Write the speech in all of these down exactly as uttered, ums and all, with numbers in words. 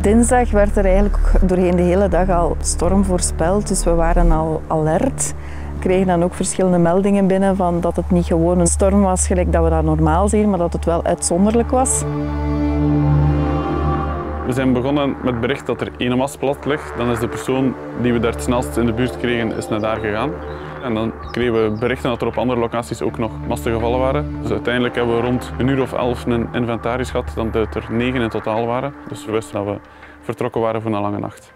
Dinsdag werd er eigenlijk doorheen de hele dag al storm voorspeld, dus we waren al alert. We kregen dan ook verschillende meldingen binnen van dat het niet gewoon een storm was gelijk dat we dat normaal zien, maar dat het wel uitzonderlijk was. We zijn begonnen met het bericht dat er één mast plat ligt. Dan is de persoon die we daar het snelst in de buurt kregen, is naar daar gegaan. En dan kregen we berichten dat er op andere locaties ook nog masten gevallen waren. Dus uiteindelijk hebben we rond een uur of elf een inventaris gehad, dan dat er negen in totaal waren. Dus we wisten dat we vertrokken waren voor een lange nacht.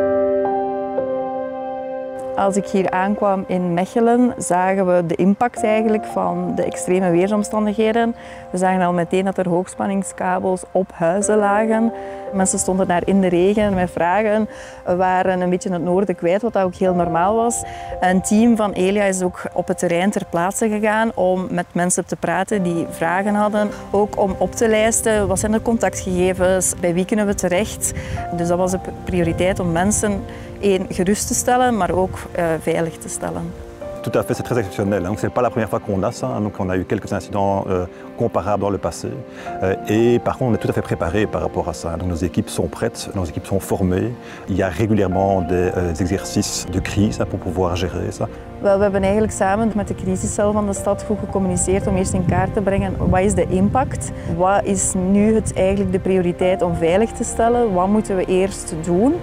Als ik hier aankwam in Mechelen, zagen we de impact eigenlijk van de extreme weersomstandigheden. We zagen al meteen dat er hoogspanningskabels op huizen lagen. Mensen stonden daar in de regen met vragen. We waren een beetje het noorden kwijt, wat ook heel normaal was. Een team van Elia is ook op het terrein ter plaatse gegaan om met mensen te praten die vragen hadden. Ook om op te lijsten, wat zijn de contactgegevens, bij wie kunnen we terecht. Dus dat was de prioriteit om mensen één, gerust te stellen, maar ook uh, veilig te stellen. Tout à fait, c'est très exceptionnel. Donc, ce n'est pas la première fois qu'on a ça. Donc, on a eu quelques incidents euh, comparables dans le passé. Euh, et par contre, on est tout à fait préparé par rapport à ça. Donc, nos équipes sont prêtes, nos équipes sont formées. Il y a régulièrement des euh, exercices de crise hein, pour pouvoir gérer ça. Wel, we hebben eigenlijk samen met de crisiscel van de stad goed gecommuniceerd om eerst in kaart te brengen wat is de impact, wat is nu het, eigenlijk de prioriteit om veilig te stellen, wat moeten we eerst doen.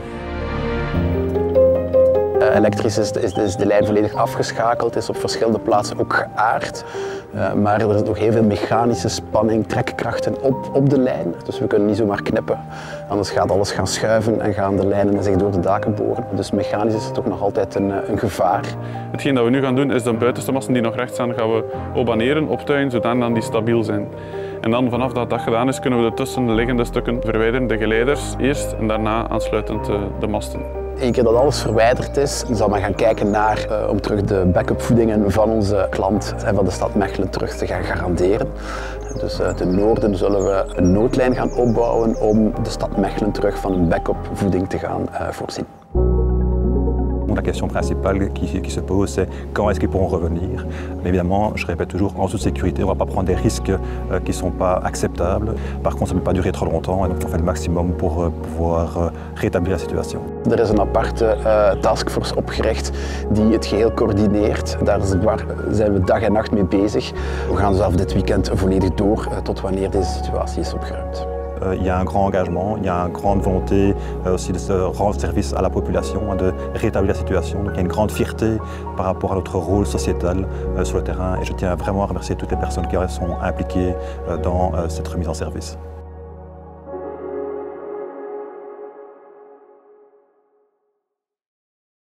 Elektrisch is de, is de lijn volledig afgeschakeld, is op verschillende plaatsen ook geaard. Uh, maar er is nog heel veel mechanische spanning, trekkrachten op, op de lijn. Dus we kunnen niet zomaar knippen. Anders gaat alles gaan schuiven en gaan de lijnen zich door de daken boren. Dus mechanisch is het toch nog altijd een, een gevaar. Hetgeen dat we nu gaan doen is de buitenste masten die nog recht staan gaan we obaneren, optuigen, zodat die stabiel zijn. En dan vanaf dat dat gedaan is kunnen we de tussenliggende stukken verwijderen, de geleiders eerst en daarna aansluitend de masten. Eén keer dat alles verwijderd is, zal men gaan kijken naar uh, om terug de backup voedingen van onze klant en van de stad Mechelen terug te gaan garanderen. Dus uit het noorden zullen we een noodlijn gaan opbouwen om de stad Mechelen terug van een backup voeding te gaan uh, voorzien. La question principale qui, qui se pose, c'est quand est-ce qu'ils pourront revenir. Mais évidemment, je répète toujours, en toute sécurité, on ne va pas prendre des risques euh, qui ne sont pas acceptables. Par contre, ça ne peut pas durer trop longtemps et donc on fait le maximum pour euh, pouvoir euh, rétablir la situation. Er is een aparte uh, taskforce opgericht die het geheel coördineert. Daar zijn we dag en nacht mee bezig. We gaan zelf dit weekend volledig door uh, tot wanneer deze situatie is opgeruimd. Euh, il y a un grand engagement, il y a une grande volonté euh, aussi de se rendre service à la population, de rétablir la situation. Donc il y a une grande fierté par rapport à notre rôle sociétal euh, sur le terrain et je tiens vraiment à remercier toutes les personnes qui sont impliquées euh, dans euh, cette remise en service.